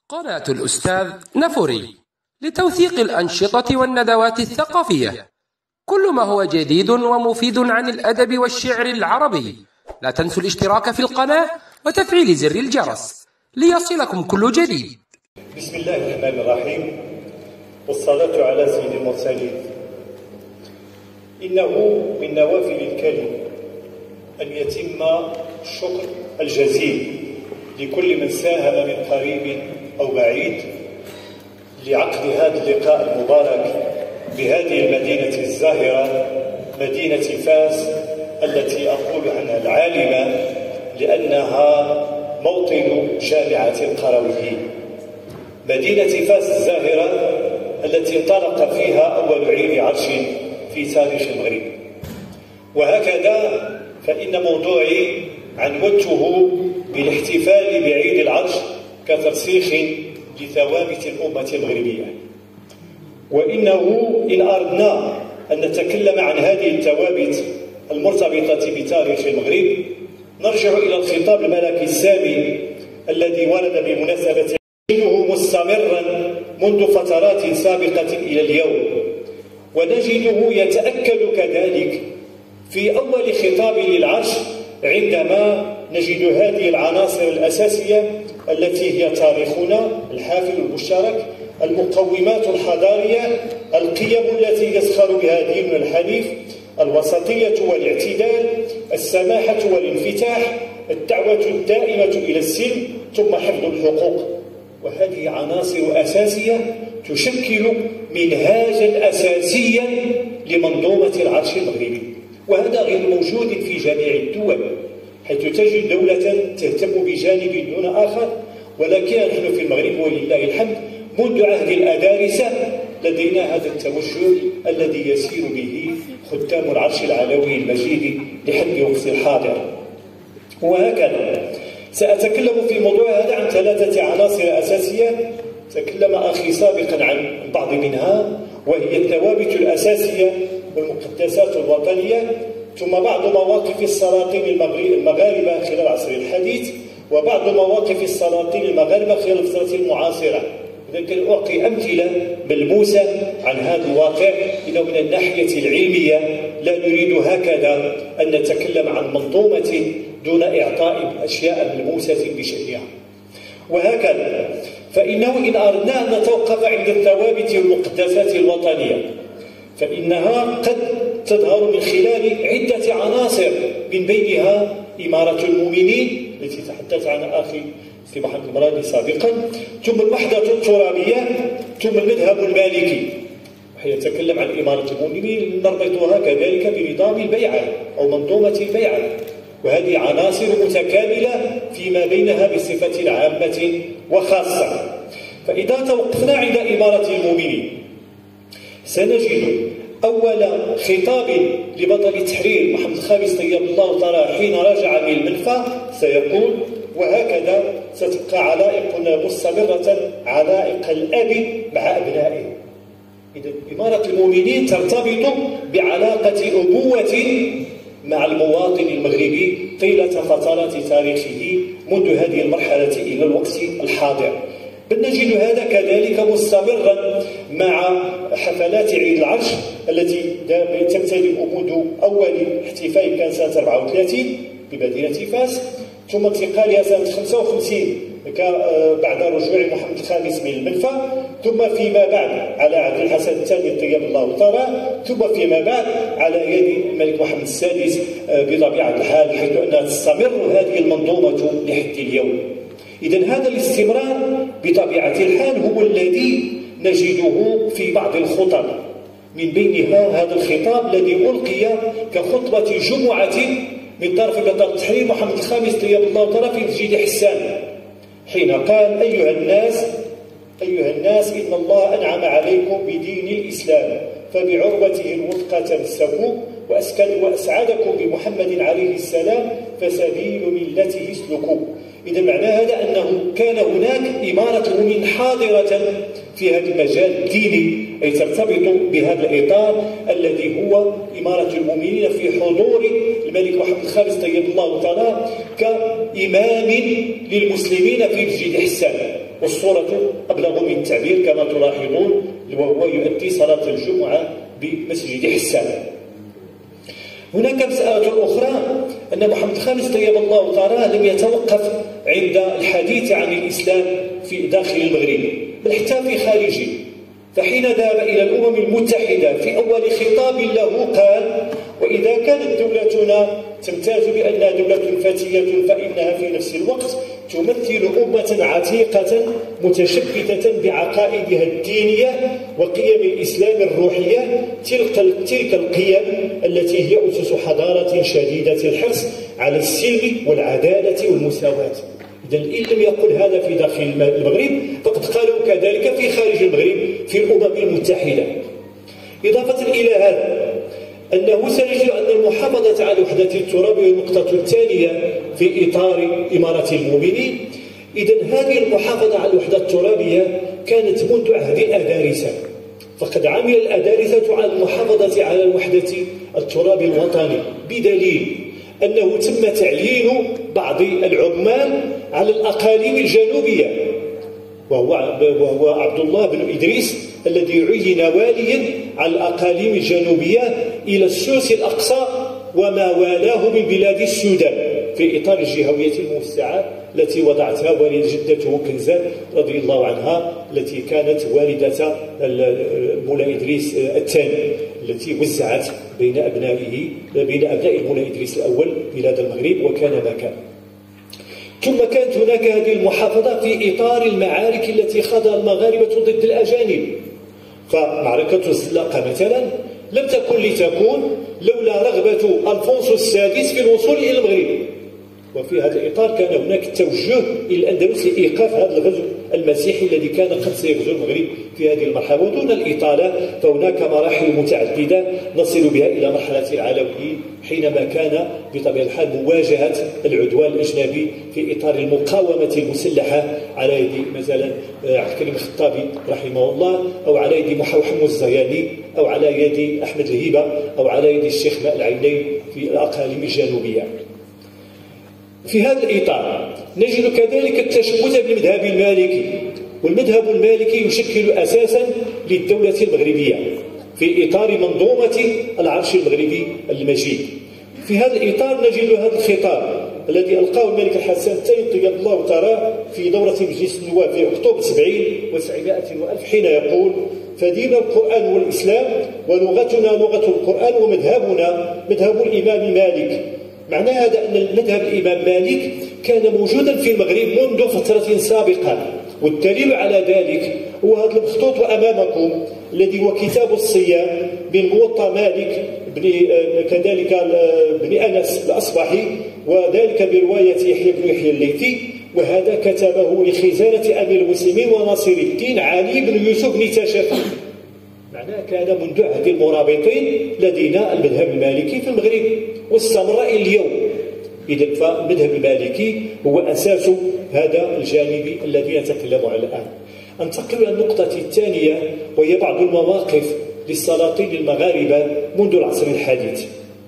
قناة الأستاذ نفوري لتوثيق الأنشطة والندوات الثقافية، كل ما هو جديد ومفيد عن الأدب والشعر العربي. لا تنسوا الاشتراك في القناة وتفعيل زر الجرس ليصلكم كل جديد. بسم الله الرحمن الرحيم، والصلاة على سيد المرسلين. إنه من نوافل الكريم أن يتم الشكر الجزيل لكل من ساهم من قريب أو بعيد لعقد هذا اللقاء المبارك بهذه المدينة الزاهرة، مدينة فاس، التي أقول عنها العالمة لأنها موطن جامعة القرويين. مدينة فاس الزاهرة التي انطلق فيها أول عيد عرش في تاريخ المغرب. وهكذا فإن موضوعي عنونته بالاحتفال بعيد العرش كترسيخ لثوابت الأمة المغربية. وإنه إن أردنا أن نتكلم عن هذه الثوابت المرتبطة بتاريخ المغرب نرجع إلى الخطاب الملكي السامي الذي ورد بمناسبة نجده مستمرا منذ فترات سابقة إلى اليوم، ونجده يتأكد كذلك في أول خطاب للعرش عندما نجد هذه العناصر الأساسية التي هي تاريخنا الحافل المشترك، المقومات الحضارية، القيم التي يزخر بها ديننا الحنيف، الوسطية والاعتدال، السماحة والانفتاح، الدعوة الدائمة إلى السلم، ثم حفظ الحقوق. وهذه عناصر أساسية تشكل منهاجا أساسيا لمنظومة العرش المغربي، وهذا غير موجود في جميع الدول، حيث تجد دولة تهتم بجانب دون آخر. ولكن نحن في المغرب ولله الحمد منذ عهد الأدارسة لدينا هذا التوجه الذي يسير به خدام العرش العلوي المجيد لحد وقت الحاضر. وهكذا سأتكلم في الموضوع هذا عن ثلاثة عناصر أساسية تكلم أخي سابقا عن بعض منها، وهي الثوابت الأساسية والمقدسات الوطنية، ثم بعض مواقف السلاطين المغاربة خلال العصر الحديث، وبعض مواقف السلاطين المغاربة خلال الفترة المعاصرة. إذا أعطي أمثلة ملموسة عن هذا الواقع، إنه من الناحية العلمية لا نريد هكذا أن نتكلم عن منظومة دون إعطاء أشياء ملموسة بشأنها. وهكذا فإنه إن أردنا أن نتوقف عند الثوابت والمقدسات الوطنية فإنها قد تظهر من خلال عدة عناصر، من بينها إمارة المؤمنين التي تحدث عنها أخي في محمد المرادي سابقا، ثم الوحدة الترابية، ثم المذهب المالكي. ويتكلم عن إمارة المؤمنين نربطها كذلك بنظام البيعة أو منظومة البيعة، وهذه عناصر متكاملة فيما بينها بصفة عامة وخاصة. فإذا توقفنا عند إمارة المؤمنين سنجد أول خطاب لبطل التحرير محمد الخامس طيب الله طرى حين رجع من المنفى سيقول: وهكذا ستبقى علائقنا مستمرة، علائق الأب مع أبنائه. إذا إمارة المؤمنين ترتبط بعلاقة أبوة مع المواطن المغربي طيلة فترات تاريخه منذ هذه المرحلة إلى الوقت الحاضر. بل نجد هذا كذلك مستمرا مع حفلات عيد العرش التي تبتدئ منذ أول احتفال كان سنة 34 بمدينة فاس، ثم انتقالها سنة 55 بعد رجوع محمد الخامس من المنفى، ثم فيما بعد على عبد الحسن الثاني طيب الله طرى، ثم فيما بعد على يد الملك محمد السادس بطبيعة الحال، حيث أنها تستمر هذه المنظومة لحد اليوم. إذن هذا الاستمرار بطبيعة الحال هو الذي نجده في بعض الخطب، من بينها هذا الخطاب الذي ألقي كخطبة جمعة من طرف بطل التحرير محمد الخامس طيب الله طرى في مسجد حسان، حين قال: أيها الناس إن الله أنعم عليكم بدين الإسلام فبعروته الوثقى تمسكوا، وأسعدكم بمحمد عليه السلام فسبيل ملته اسلكوا. إذا معنى هذا أنه كان هناك إمارة المؤمنين حاضرة في هذا المجال الديني، أي ترتبط بهذا الإطار الذي هو إمارة المؤمنين في حضور الملك محمد الخامس طيب الله طرى كإمام للمسلمين في مسجد حسان. والصورة أبلغ من التعبير كما تلاحظون، وهو يؤدي صلاة الجمعة بمسجد حسان. هناك مسألة أخرى، أن محمد الخامس طيب الله ثراه لم يتوقف عند الحديث عن الإسلام في داخل المغرب، بل حتى في خارجه. فحين ذهب إلى الأمم المتحدة في أول خطاب له قال: وإذا كانت دولتنا تمتاز بأنها دولة فتية فإنها في نفس الوقت تمثل أمة عتيقة متشبثة بعقائدها الدينية وقيم الإسلام الروحية، تلك القيم التي هي أسس حضارة شديدة الحرص على السلم والعدالة والمساواة. إذن إن لم يقل هذا في داخل المغرب فقد قالوا كذلك في خارج المغرب في الأمم المتحدة. إضافة إلى هذا أنه سنجد أن المحافظة على وحدة التراب هي النقطة الثانية في إطار إمارة المؤمنين. إذن هذه المحافظة على الوحدة الترابية كانت منذ عهد الأدارسة، فقد عمل الأدارسة على المحافظة على وحدة التراب الوطني، بدليل أنه تم تعيين بعض العمال على الأقاليم الجنوبية، وهو عبد الله بن إدريس الذي عين واليا على الأقاليم الجنوبية إلى السوس الأقصى وما والاه من بلاد السودان في إطار الجهوية الموسعة التي وضعتها والدة جدته كنزة رضي الله عنها، التي كانت والدة مولاي إدريس الثاني، التي وزعت بين أبناء مولاي إدريس الأول بلاد المغرب وكان ما كان. ثم كانت هناك هذه المحافظة في إطار المعارك التي خاضها المغاربة ضد الأجانب. فمعركة الزلاقة مثلا لم تكن لتكون لولا رغبة ألفونسو السادس في الوصول إلى المغرب، وفي هذا الإطار كان هناك توجه إلى الأندلس لإيقاف هذا الغزو المسيحي الذي كان قد سيغزو المغرب في هذه المرحلة. ودون الإطالة فهناك مراحل متعددة نصل بها إلى مرحلة العلويين حينما كان بطبيعة الحال مواجهة العدوان الأجنبي في إطار المقاومة المسلحة على يد مثلا عبد الكريم الخطابي رحمه الله، أو على يد محمد الزياني، أو على يد أحمد الهيبة، أو على يد الشيخ ماء العينين في الأقاليم الجنوبية. في هذا الإطار نجد كذلك التشبث بالمذهب المالكي، والمذهب المالكي يشكل أساسا للدولة المغربية في إطار منظومة العرش المغربي المجيد. في هذا الإطار نجد هذا الخطاب الذي ألقاه الملك الحسن الثاني طيب الله ثراه في دورة مجلس النواب في أكتوبر 70 و700 وألف، حين يقول: فدين القرآن والإسلام، ولغتنا لغة القرآن، ومذهبنا مذهب الإمام مالك. معنى هذا أن المذهب الإمام مالك كان موجودا في المغرب منذ فترة سابقة، والدليل على ذلك هو هذا المخطوط أمامكم الذي هو كتاب الصيام من موطأ مالك كذلك بن أنس الأصبحي، وذلك برواية يحيى بن يحيى الليثي، وهذا كتبه لخزانة أمير المسلمين وناصر الدين علي بن يوسف بن تاشفي. معناه كان منذ عهد المرابطين لدينا المذهب المالكي في المغرب واستمر اليوم. إذن فالمذهب المالكي هو أساس هذا الجانب الذي نتكلم عنه الآن. أنتقل إلى النقطة الثانية، وهي بعض المواقف للسلاطين المغاربة منذ العصر الحديث.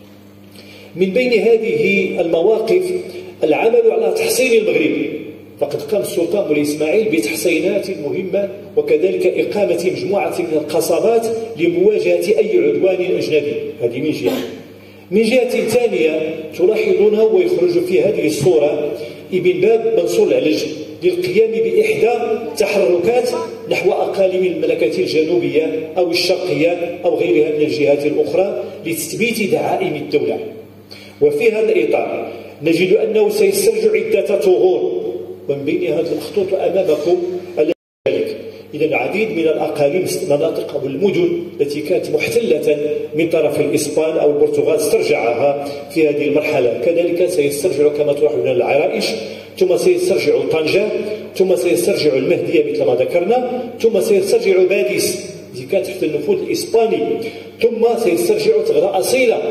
من بين هذه المواقف العمل على تحصين المغرب، فقد قام السلطان مولاي إسماعيل بتحصينات مهمة، وكذلك إقامة مجموعة من القصبات لمواجهة أي عدوان أجنبي. هذه من جهة. من جهة ثانية تلاحظونها ويخرج في هذه الصورة ابن باب منصور العلج للقيام بإحدى التحركات نحو أقاليم المملكة الجنوبية أو الشرقية أو غيرها من الجهات الأخرى لتثبيت دعائم الدولة. وفي هذا الإطار نجد أنه سيسترجع عدة ثغور، ومن بين هذا المخطوط أمامكم ذلك. إذا العديد من الأقاليم مناطق أو المدن التي كانت محتلة من طرف الإسبان أو البرتغال استرجعها في هذه المرحلة. كذلك سيسترجع كما تلاحظون العرائش، ثم سيسترجع طنجة، ثم سيسترجع المهدية مثل ما ذكرنا، ثم سيسترجع باديس التي كانت تحت النفوذ الإسباني، ثم سيسترجع تغرى أصيلة.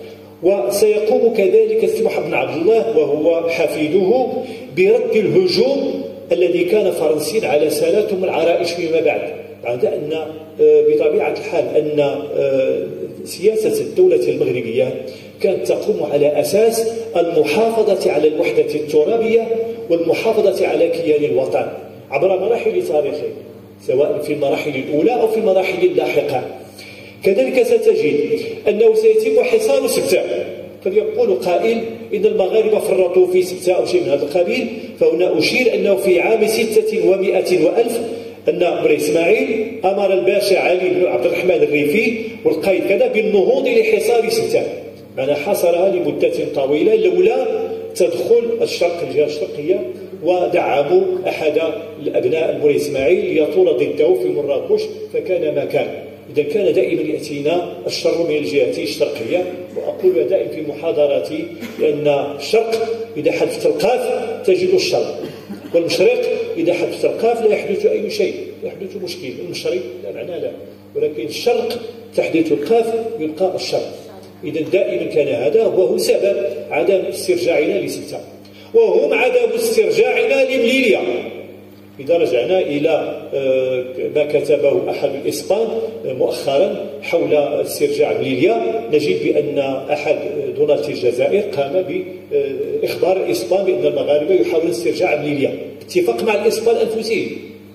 وسيقوم كذلك السمح بن عبد الله وهو حفيده برد الهجوم الذي كان فرنسيا على سالاتهم العرائش فيما بعد أن بطبيعة الحال أن سياسة الدولة المغربية كانت تقوم على أساس المحافظة على الوحدة الترابية والمحافظة على كيان الوطن، عبر مراحل تاريخه، سواء في المراحل الأولى أو في المراحل اللاحقة. كذلك ستجد أنه سيتم حصار سبتة. قد يقول قائل إن المغاربة فرطوا في سبتة أو شيء من هذا القبيل، فهنا أشير أنه في عام 600 وألف أن مولاي إسماعيل أمر الباشا علي بن عبد الرحمن الريفي والقائد كذا بالنهوض لحصار سبتة، معنى حصرها لمدة طويلة لولا تدخل الشرق، الجهة الشرقية، ودعموا أحد الأبناء مولاي إسماعيل ليطول ضده في مراكش، فكان ما كان. إذا كان دائما يأتينا الشر من الجهة الشرقية، وأقول دائما في محاضراتي لأن الشرق إذا حذفت القاف تجد الشر، والمشرق إذا حذفت القاف لا يحدث أي شيء، يحدث مشكل. المشرق لا معنى له، ولكن الشرق تحدث القاف يبقى الشر. إذا دائما كان هذا وهو سبب عدم استرجاعنا لسبتة، وهم عدم استرجاعنا لمليليا. إذا رجعنا إلى ما كتبه أحد الإسبان مؤخرا حول استرجاع مليليا، نجد بأن أحد دونات الجزائر قام بإخبار الإسبان بأن المغاربة يحاولون استرجاع مليليا باتفاق مع الإسبان أنفسهم.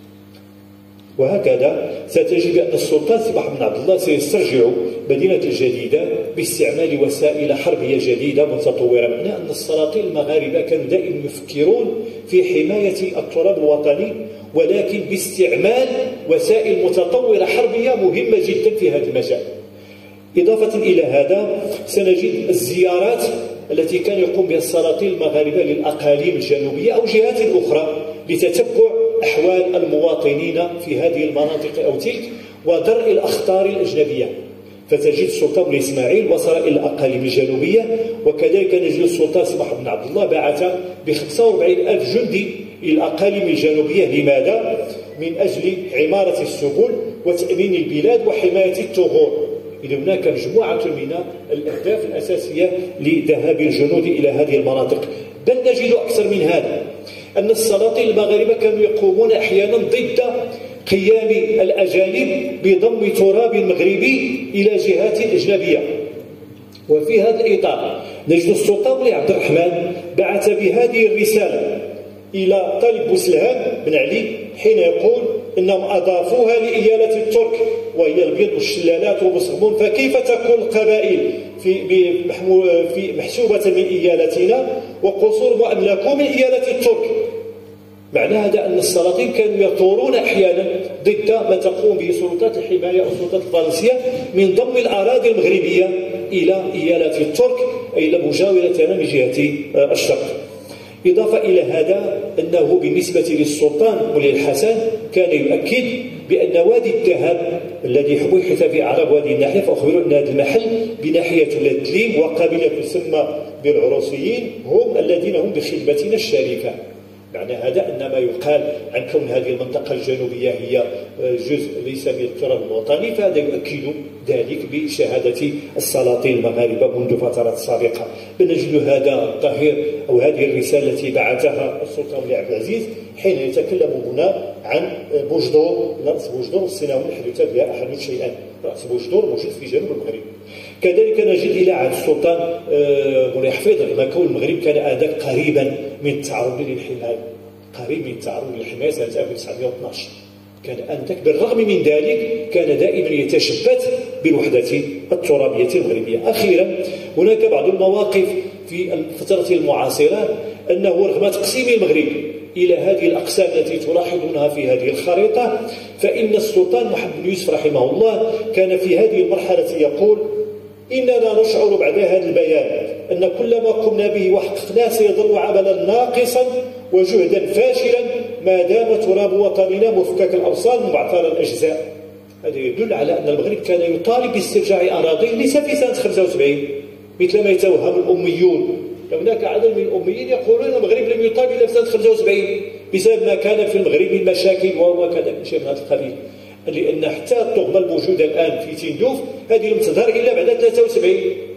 وهكذا ستجد بأن السلطان سي محمد بن عبد الله سيسترجع مدينة الجديدة باستعمال وسائل حربية جديدة متطورة. معناه أن السلاطين المغاربة كانوا دائما يفكرون في حماية التراب الوطني، ولكن باستعمال وسائل متطورة حربية مهمة جدا في هذا المجال. إضافة إلى هذا سنجد الزيارات التي كان يقوم بها السلاطين المغاربة للأقاليم الجنوبية أو جهات أخرى لتتبع أحوال المواطنين في هذه المناطق أو تلك ودرء الأخطار الأجنبية. فتجد السلطان مولاي إسماعيل وصل إلى الأقاليم الجنوبية، وكذلك نجد السلطان سي محمد بن عبد الله بعث ب45,000 جندي إلى الأقاليم الجنوبية. لماذا؟ من أجل عمارة السبل وتأمين البلاد وحماية الثغور. إذا هناك مجموعة من الأهداف الأساسية لذهاب الجنود إلى هذه المناطق. بل نجد أكثر من هذا، أن السلاطين المغاربة كانوا يقومون أحيانا ضد قيام الأجانب بضم تراب مغربي إلى جهات أجنبية. وفي هذا الإطار نجد السلطان مولاي عبد الرحمن بعث بهذه الرسالة إلى طالب بوسلهان بن علي حين يقول إنهم أضافوها لإيالة الترك وهي البيض والشلالات وبصغمون، فكيف تكون القبائل في محسوبة من إيالتنا وقصور مؤملكة من إيالة الترك؟ معنى هذا أن السلاطين كانوا يثورون أحيانا ضد ما تقوم به سلطات الحماية أو السلطات الفرنسية من ضم الأراضي المغربية إلى إيالة الترك أي إلى مجاورة من جهة الشرق. إضافة إلى هذا أنه بالنسبة للسلطان مولاي الحسن كان يؤكد بأن وادي الذهب الذي بحث في أعراب وادي الناحية، فأخبروا أن هذا المحل بناحية التليم وقبيلة تسمى بالعروسيين هم الذين هم بخدمتنا الشريفة. معنى هذا أن ما يقال عن كون هذه المنطقة الجنوبية هي جزء ليس من التراب الوطني، فهذا يؤكد ذلك بشهادة السلاطين المغاربة منذ فترات سابقة. نجد هذا الظهير أو هذه الرسالة التي بعثها السلطان مولاي عبد العزيز حين يتكلم هنا عن بوجدور، رأس بوجدور السنوي حدث بها أحد شيئا. رأس بوجدور موجود في جنوب المغرب. كذلك نجد إلى عهد السلطان مولاي حفيظ لما كون المغرب كان آنذاك قريبا من التعرض للحماية، قريب من التعرض للحماية سنة 1912. كان آنذاك بالرغم من ذلك كان دائما يتشبث بالوحدة الترابية المغربية. أخيرا هناك بعض المواقف في الفترة المعاصرة أنه رغم تقسيم المغرب إلى هذه الأقسام التي تلاحظونها في هذه الخريطة، فإن السلطان محمد بن يوسف رحمه الله كان في هذه المرحلة يقول: إننا نشعر بعد هذا البيان أن كل ما قمنا به وحققناه سيظل عملا ناقصا وجهدا فاشلا ما دام تراب وطننا مفكك الأوصال مبعثر الأجزاء. هذا يدل على أن المغرب كان يطالب باسترجاع أراضيه ليس في سنة 75 مثل ما يتوهم الأميون. هناك عدد من الأميين يقولون أن المغرب لم يطالب إلا في سنة 75 بسبب ما كان في المغرب من مشاكل وكذا من شيء من هذا القبيل، لأن حتى الطغمة الموجودة الآن في تندوف هذه لم تظهر إلا بعد 73.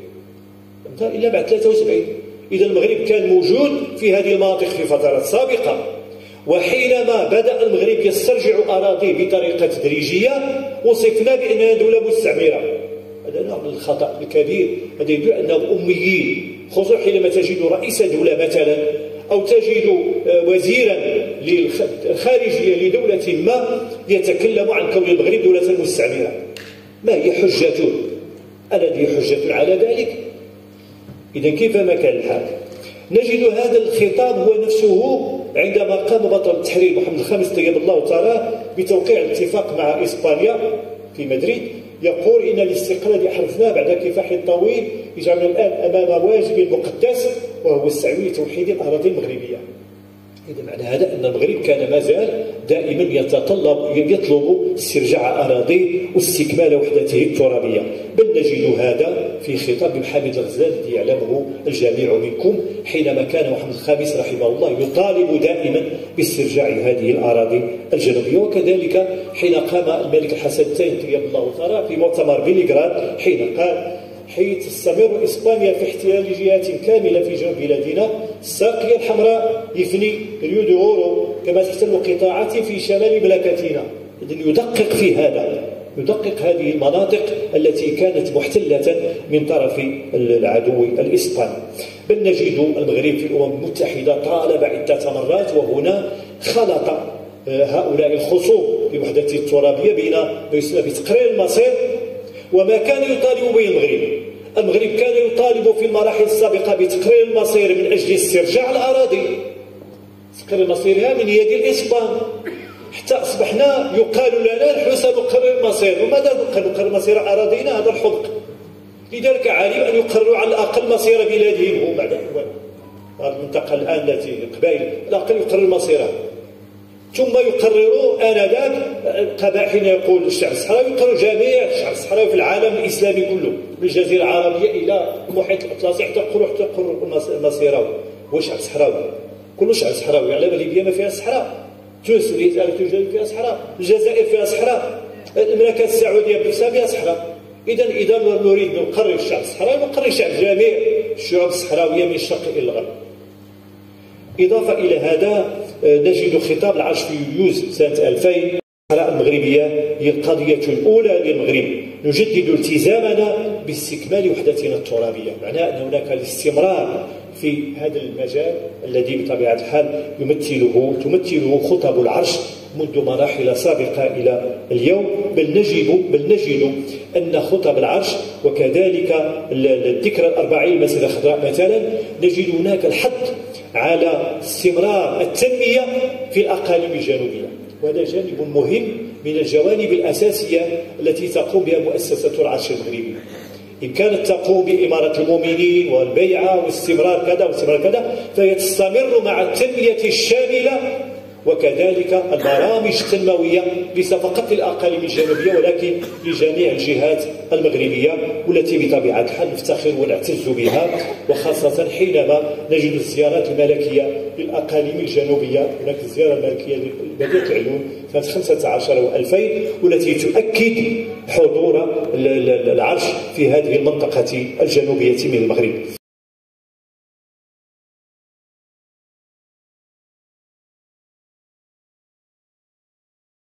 لم تظهر إلا بعد 73. إذا المغرب كان موجود في هذه المناطق في فترات سابقة، وحينما بدأ المغرب يسترجع أراضيه بطريقة تدريجية وصفنا بأنها دولة مستعمرة. هذا نوع من الخطأ الكبير. هذا يدل أنهم أميين، خصوصا حينما تجد رئيس دولة مثلا أو تجد وزيرا للخارجية لدولة ما يتكلم عن كون المغرب دولة مستعمرة. ما هي حجته؟ الذي حجة على ذلك؟ إذا كيفما كان الحال نجد هذا الخطاب هو نفسه عندما قام بطل التحرير محمد الخامس طيب الله تعالى بتوقيع الاتفاق مع إسبانيا في مدريد، يقول إن الاستقلال الذي حرزناه بعد كفاح طويل يجعلنا الآن أمام واجب مقدس وهو السعي لتوحيد الأراضي المغربية. إذا معنى هذا أن المغرب كان ما زال دائما يطلب استرجاع أراضيه واستكمال وحدته الترابية، بل نجد هذا في خطاب محمد الغزالي الذي يعلمه الجميع منكم حينما كان محمد الخامس رحمه الله يطالب دائما باسترجاع هذه الأراضي الجنوبية. وكذلك حين قام الملك الحسن الثاني طيب الله ثراه في مؤتمر بلغراد حين قال: حين تستمر إسبانيا في احتلال جهات كاملة في جنوب بلادنا، الساقية الحمراء يفني ريو دو أورو كما تحتل قطاعات في شمال مملكتنا. إذن يدقق في هذا، يدقق هذه المناطق التي كانت محتلة من طرف العدو الإسباني. بل نجد المغرب في الأمم المتحدة طالب عدة مرات، وهنا خلط هؤلاء الخصوم بوحدته الترابية بين ما يسمى بتقرير المصير وما كان يطالب به المغرب. المغرب كان يطالب في المراحل السابقة بتقرير المصير من أجل استرجاع الأراضي، تقرير مصيرها من يد الإسبان، حتى أصبحنا يقال لنا نحن سنقرر المصير. وماذا نقرر مصير أراضينا؟ هذا الحدق. لذلك عليهم أن يقرروا على الأقل مصير بلادهم هم بعد هذه المنطقة الآن التي القبائل على الأقل يقرر مصيرها، ثم يقرروا آنذاك القبائل. حين يقول الشعب الصحراوي يقرر جميع الشعب الصحراوي في العالم الإسلامي كله، من الجزيرة العربية إلى المحيط الأطلسي حتى يقرروا المصيراوي. هو الشعب الصحراوي، كل شعب صحراوي. على ليبيا ما فيها صحراء، تونس اللي توجد فيها صحراء، الجزائر فيها صحراء، المملكة السعودية بنفسها فيها صحراء. إذا نريد نقرر الشعب الصحراوي، نقرر شعب جميع الشعوب الصحراوية من الشرق إلى الغرب. إضافة إلى هذا نجد خطاب العرش في يوليوز سنة 2000: الصحراء المغربية هي القضية الأولى للمغرب، نجدد التزامنا باستكمال وحدتنا الترابية. معناه أن هناك الاستمرار في هذا المجال الذي بطبيعة الحال تمثله خطب العرش منذ مراحل سابقة إلى اليوم. بل نجد أن خطب العرش وكذلك الذكرى الأربعين المسيرة الخضراء مثلا، نجد هناك الحث على استمرار التنمية في الأقاليم الجنوبية، وهذا جانب مهم من الجوانب الأساسية التي تقوم بها مؤسسة العرش المغربي. إن كانت تقوم بإمارة المؤمنين والبيعة واستمرار كذا واستمرار كذا، فهي تستمر مع التنمية الشاملة وكذلك البرامج التنموية ليس فقط للأقاليم الجنوبية ولكن لجميع الجهات المغربية، والتي بطبيعة الحال نفتخر ونعتز بها، وخاصة حينما نجد الزيارات الملكية للأقاليم الجنوبية. هناك الزيارة الملكية لبدية العلوم سنة 15 و2000 والتي تؤكد حضور العرش في هذه المنطقة الجنوبية من المغرب.